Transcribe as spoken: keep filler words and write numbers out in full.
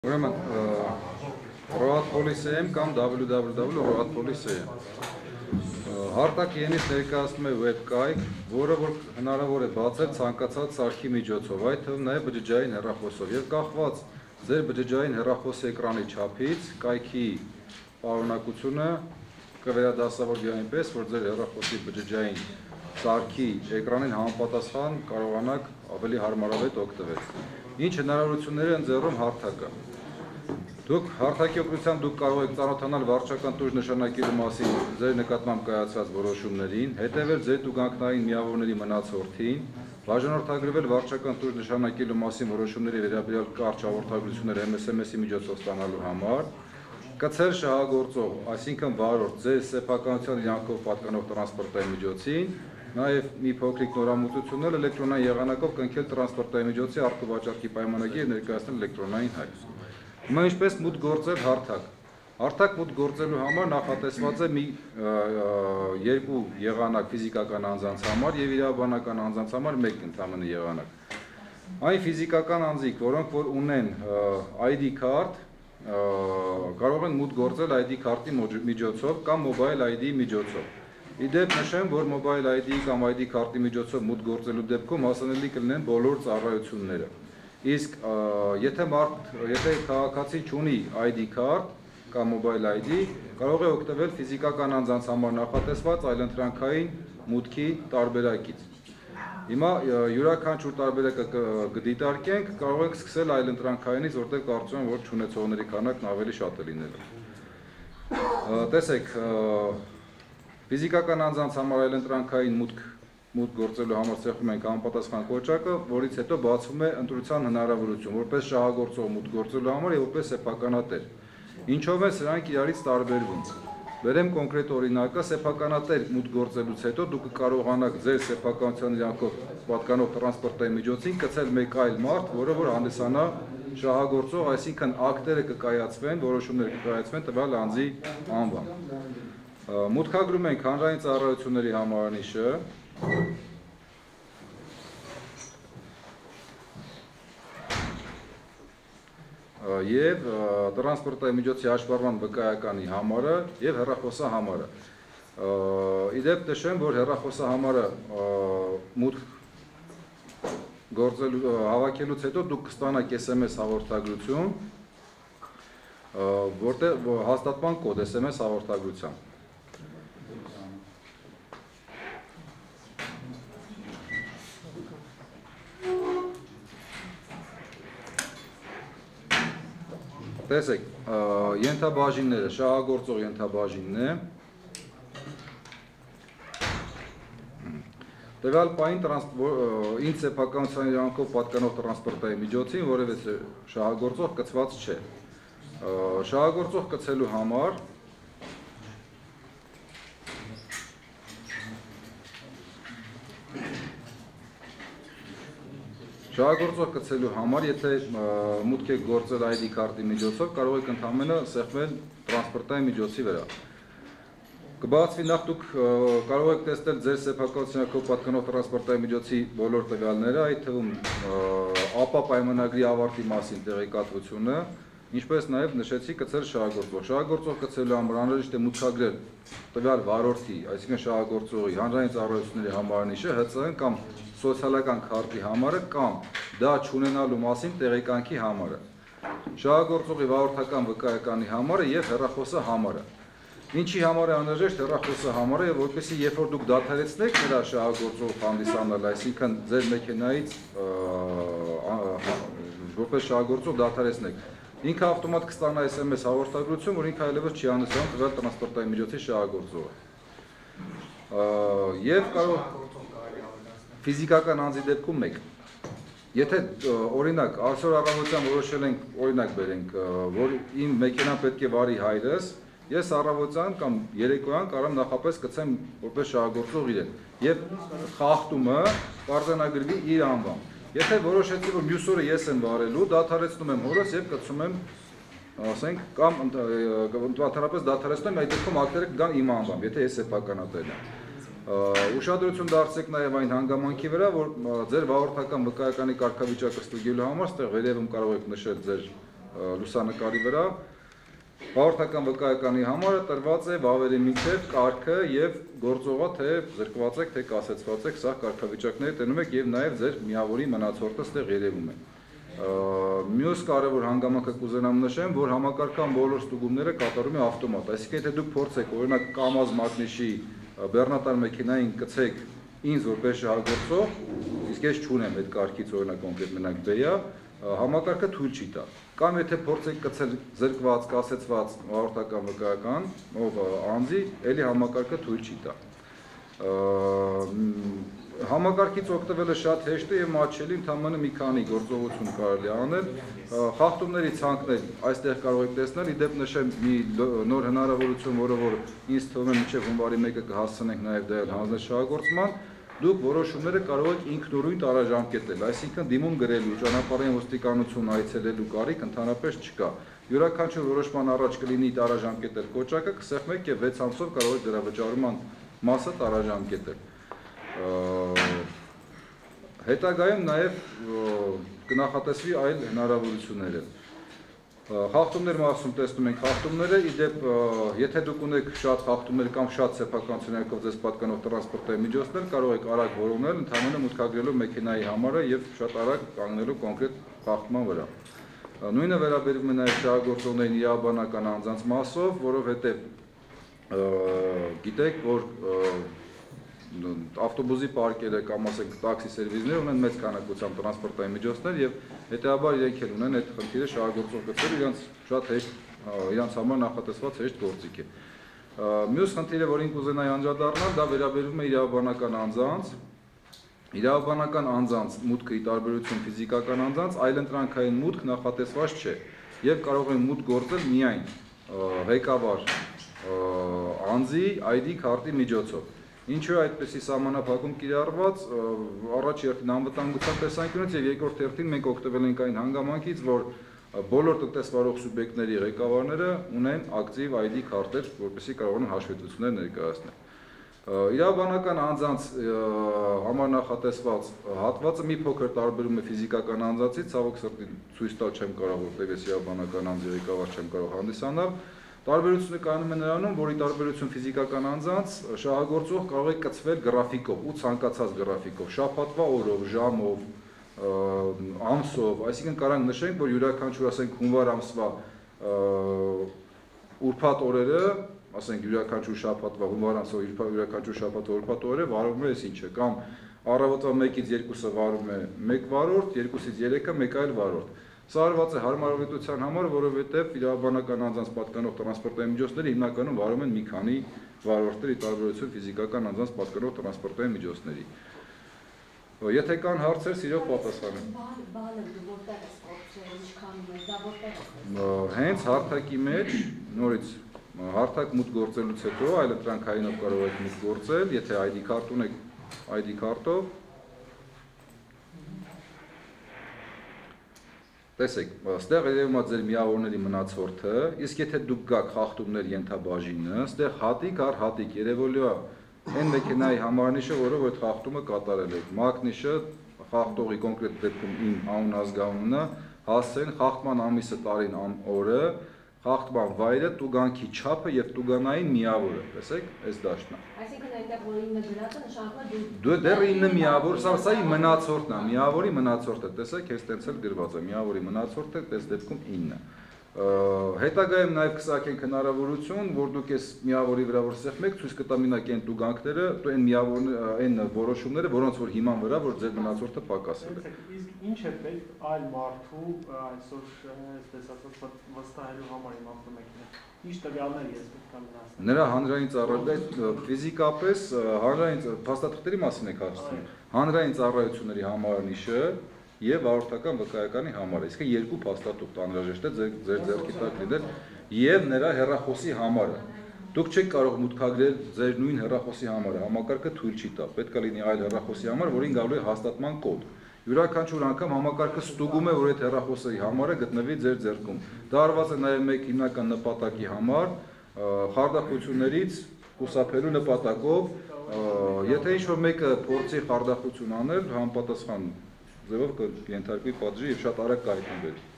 Ուրեմն Road Policy-ում կամ w w w dot road policy-ում հարթակ ենից ներկայացնում է web կայք, որը որ հնարավոր է բացել ցանկացած սարքի միջոցով, այդ թվում նաև բջջային հեռախոսով եւ կախված ձեր բջջային հեռախոսի էկրանի չափից կայքի պարունակությունը կվերադասավորվի այնպես, որ ձեր հեռախոսի բջջային սարքի էկրանին համապատասխան կարողանաք ավելի հարմարավետ օգտվել։ Ինչ հնարավորություններ են ձեռում հարթակը։ Դուք հարթակի օգնությամբ դուք կարող եք ծանոթանալ վարչական տուժ նշանակելու մասին ձեր նկատմամբ կայացած որոշումներին, հետևել ձեր տուգանքային միավորների մնացորդին, բաժանորդագրվել վարչական տուժ նշանակելու մասին որոշումների վերաբերյալ կարճ հաղորդագրություններ M S M-ի միջոցով ստանալու համար, կցել շահագործող, այսինքն վարորդ ձեր սեփականության իրավունքով պատկանող տրանսպորտային միջոցին, նաև մի փոքրիկ նորամուծություններ էլեկտրոնային եղանակով կնքել տրանսպորտային միջոցի առկուվաճառքի պայմանագիր եւ ներկայացնել էլեկտրոնային հայտ։ Հիմա ինչպես մուտք գործել հարթակ։ Հարթակ մուտք գործելու համար նախատեսված է մի երկու եղանակ ֆիզիկական անձանց համար եւ իրավաբանական անձանց համար մեկ ընդհանուր եղանակ։ Այն ֆիզիկական անձիկ, որոնք որ ունեն I D card, կարող են մուտք գործել I D card-ի միջոցով կամ mobile I D-ի միջոցով։ Իդեպ նշեմ, որ mobile I D կամ I D card-ի միջոցով մուտք գործելու դեպքում հասանելի կլինեն բոլոր ծառայությունները։ Իսկ եթե մարդ, եթե քաղաքացի չունի I D card կամ mobile I D, կարող է օգտվել ֆիզիկական անձանց համար նախատեսված այլընտրանքային մուտքի տարբերակից։ Հիմա յուրաքանչյուր տարբերակը կդիտարկենք, կարող ենք սկսել այլընտրանքայինից, որտեղ կարծում եմ, որ չունեցողների քանակն ավելի շատ է լինելու։ Տեսեք, ֆիզիկական անձանց համար այլընտրանքային մուտք մուտք գործելու համար ցեղում ենք անպատասխան կոճակը, որից հետո բացվում է ընտրության հնարավորություն, որպես շահագործող մուտք գործելու համար եւ որպես սեփականատեր։ Ինչով է սրանք իրարից տարբերվում։ Վերեմ կոնկրետ օրինակը, սեփականատեր մուտք գործելուց հետո դուք կարողանաք ձեր սեփականության իրավունքով պատկանող տրանսպորտային միջոցին կցել մեկ այլ մարդ, որը որ հանդիսանա շահագործող, այսինքն ակտերը կկայացվեն, որոշումներ կկայացվեն տվյալ անձի անվամբ։ Մուտքագրում ենք հանրային ծառայությունների համարանիշը, եւ տրանսպորտային միջոցի հաշվառման վկայականի համարը եւ հեռախոսահամարը։ Իդեպ նշեմ, որ հեռախոսահամարը մուտք գործելու հավաքելուց հետո դուք կստանաք S M S հաղորդագրություն, որտեղ հաստատման կոդ S M S հաղորդագրության։ Տեսեք, ենթաբաժինները, շահագործող ենթաբաժինն է, տվյալ պահին ինձ սեփականության իրավունքով պատկանող տրանսպորտային միջոցին որևէ շահագործող կցված չէ։ Շահագործող կցելու համար Շահագործող կցելու համար, եթե մուտք եք գործել I D card-ի միջոցով, կարող եք ընդհանրապես սեղմել տրանսպորտային միջոցի վրա։ Կբացվի նախ դուք կարող եք տեսնել ձեր սեփականության պատկանող տրանսպորտային միջոցի բոլոր տվյալները, այդ թվում ապա պայմանագրի ավարտի մասին տեղեկատվությունը, ինչպես նաև նշեցի կցել շահագործող։ Շահագործող կցելու համար անհրաժեշտ է մուտքագրել տվյալ վարորդի, այսինքն շահագործողի հանրային ծառայությունների համարանիշը, H C N կամ սոցիալական քարտի համարը կամ դա չունենալու մասին տեղեկանքի համարը, շահագործողի վարորդական վկայականի համարը եւ հեռախոսը համարը։ Ինչի համար է անհրաժեշտ հեռախոսը համարը, եւ որպեսզի երբ որ դուք դադարեցնեք նրա շահագործող հանդիսանալ, այսինքն ձեր մեքենայից որպես շահագործող դադարեցնեք, ինքը ավտոմատ կստանա S M S հաղորդագրություն, որ ինքը այլևս չի հանդիսանում տվյալ տրանսպորտային միջոցի շահագործողը։ Եվ կարող ֆիզիկական անձի դեպքում մեկ։ Եթե օրինակ այսօր առավոտյան որոշել ենք, օրինակ բերենք, որ իմ մեքենան պետք է վարի հայրս, ես առավոտյան կամ երեկոյան կարող եմ նախապես կցեմ որպես շահագործող իրեն եւ խախտումը պարզանագրվի իր անվամբ։ Եթե որոշեցի, որ մյուս օրը ես եմ վարելու, դադարեցնում եմ հորս եւ կցում եմ, ասենք, կամ ընդհանրապես դադարեցնում եմ, այդ դեպքում ակտերը կգան իմ անվամբ, եթե ես սեփականատերն եմ։ Ուշադրություն դարձեք նաև այն հանգամանքի վրա, որ ձեր վարորդական վկայականի կարգավիճակը ստուգելու համար ստեղ վերևում կարող եք նշել ձեր լուսանկարի վրա հաղորդական վկայականի համարը տրված է վավերի մինչև կարգը եւ գործողա թե զրկված եք թե կասեցված եք, սա կարգավիճակները տենում եք եւ նաեւ ձեր միավորի մնացորդը ստեղ երևում է։ Մյուս կարևոր հանգամանքը կուզենամ նշեմ, որ համակարգան բոլոր ստուգումները կատարում է ավտոմատ, այսինքն եթե դուք փորձեք օրինակ Կամազ մակնիշի բեռնատար մեքենային կցեք ինձ որպես շահագործող, իսկ ես չունեմ այդ կարգից օրինակ կոնկրետ մենակ բեյա, համակարգը թույլ չի տա։ Կամ եթե փորձեք կցել զրկված, կասեցված հաղորդական վկայական, ով անձի, էլի համակարգը թույլ չի տա։ Համակարգից օգտվելը շատ հեշտ է եւ մատչելի, ընդհանրապես մի քանի գործողություն կարելի է անել։ Խախտումների ցանկներ այստեղ կարող եք տեսնել, ի դեպ նշեմ մի նոր հնարավորություն, որը որ ինձ թվում է մինչև հունվարի մեկը կհասցնենք նաեւ դել հանձնաշահագործման, դուք որոշումները կարող եք ինքնուրույն տարաժամկետել, այսինքն դիմում գրելու, ճանապարհային ոստիկանություն այցելելու կարիք ընդհանրապես չկա։ Յուրաքանչյուր որոշման առաջ կլինի տարաժամկետել կոճակը, կսեղմեք եւ վեց ամսով կարող եք դրա վճարման մասը տարաժամկետել։ Հետագայում նաև կնախատեսվի այլ հնարավորությունները։ Խախտումներ մասում տեսնում ենք խախտումները, ի դեպ եթե դուք ունեք շատ խախտումներ կամ շատ սեփականություններով ձեզ պատկանող տրանսպորտային միջոցներ, կարող եք արագ որոնել, ընդհանրապես մուտքագրելով մեքենայի համարը եւ շատ արագ կանգնելու կոնկրետ խախտման վրա։ Նույնը վերաբերում է նաև շահագործողներին իրավաբանական անձանց մասով, որովհետեւ գիտեք, որ ավտոբուսի պարկերը կամ ասենք տաքսի սերվիսները ունեն մեծ քանակությամբ տրանսպորտային միջոցներ եւ հետեւաբար իրենք էլ ունեն այդ խնդիրը շահագործող գծել իրենց շատ հեշտ իրենց համար նախատեսված հեշտ գործիք է։ Մյուս խնդիրը, որին կուզենայի անդրադառնալ, դա վերաբերում է իրավաբանական անձանց։ Իրավաբանական անձանց մուտքը ի տարբերություն ֆիզիկական անձանց այլընտրանքային մուտք նախատեսված չէ եւ կարող են մուտք գործել միայն ղեկավար անձի այ դի քարտի միջոցով։ Ինչու է այդպեսի սահմանափակում կիրառված, առաջ հերթին անվտանգության տեսանկյունից եւ երկրորդ հերթին մենք օգտվել ենք այն հանգամանքից, որ բոլոր տնտեսվարող սուբյեկտների ղեկավարները ունեն ակտիվ այ դի քարտեր, որպեսզի կարողանան հաշվետվություններ ներկայացնել։ Իրավաբանական անձանց համար նախատեսված հատվածը մի փոքր տարբերում է ֆիզիկական անձանցից, ցավոք սրտի ցույց տալ չեմ կարող, որտեղ ես իրավաբանական անձի ղեկավար չեմ կարող հանդիսանալ։ Տարբերությունը կայանում է նրանում, որ ի տարբերություն ֆիզիկական անձանց շահագործող կարող է կցվել գրաֆիկով ու ցանկացած գրաֆիկով, շաբաթվա օրով, ժամով, ամսով, այսինքն կարող նշենք, որ յուրաքանչյուր ասենք հունվար ամսվա ուրբաթ օրերը, ասենք յուրաքանչյուր շաբաթվա հունվար ամսվա յուրաքանչյուր շաբաթվա ուրբաթ օրերը վարվում է ինչ է, կամ առավոտվա մեկից երկուսը վարում է մեկ վարորդ, երկուսից երեքը մեկ այլ վարորդ։ Սա արված է հարմարավետության համար, որովհետև իրավաբանական անձանց պատկանող տրանսպորտային միջոցները հիմնականում վարում են մի քանի վարորդներ ի տարբերություն ֆիզիկական անձանց պատկանող տրանսպորտային միջոցների։ Եթե կան հարցեր, սիրով պատասխանեմ։ Հենց հարթակի մեջ, նորից հարթակ մուտք գործելուց հետո այլընտրանքայինով կարող եք մուտք գործել, եթե այ դի քարտ ունեք, այ դի քարտով Տեսեք, ստեղ երևում է ձեր միավորների մնացորդը, իսկ եթե դուք գաք խախտումներ ենթաբաժինը, ստեղ հատիկ առ հատիկ երևելու է այն մեքենայի համարնիշը, որով այդ խախտումը կատարել եք։ Մակնիշը, խախտողի կոնկրետ դեպքում իմ անուն ազգանունը, հասցեն, խախտման ամիսը, տարին, օրը, խախտման վայրը, տուգանքի չափը եւ տուգանային միավորը, տեսեք, այս դաշտն է։ Այսինքն այդտեղ որ ինը գրած է, նշանակում է դու դեռ ինը միավոր, սա սա մնացորդն է, միավորի մնացորդը, տեսեք, այս տենց էլ գրված է, միավորի մնացորդը, այս դեպքում ինը։ Հետագայում նաև կսակենք հնարավորություն, որ դուք այս միավորի վրա որ սեղմեք, ցույց կտա մենակ այն տուգանքները, այն միավորները, այն որոշումները, որոնց որ հիման վրա որ ձեր մնացորդը պակասել է։ Իսկ ինչ է պետք այլ մարդու այսօր այսպես ասած վստահելու համար իմ ավտոմեքենա։ Ինչ տվյալներ ես պետք է մնացնեմ։ Նրա հանրային ծառայությունների ֆիզիկապես հանրային փաստաթղթերի մասին եք ասում։ Հանրային ծառայությունների համարանիշը եւ վարորդական վկայականի համարը, իսկ երկու փաստաթուղթ անհրաժեշտ է ձեր ձեռքի տակ լինել եւ նրա հեռախոսի համարը։ Դուք չեք կարող մուտքագրել ձեր նույն հեռախոսի համարը, համակարգը թույլ չի տա։ Պետք է լինի այլ հեռախոսի համար, որին գալու է հաստատման կոդ։ Յուրաքանչյուր անգամ համակարգը ստուգում է, որ այդ հեռախոսի համարը գտնվի ձեր ձեռքում։ Դա արված է նաեւ մեկ հիմնական նպատակի համար, խարդախություններից խուսափելու նպատակով, եթե ինչ-որ մեկը փորձի խարդախություն անել, համապատասխան ձևով կենթարկվի պատժի եւ շատ արագ կհայտնվի։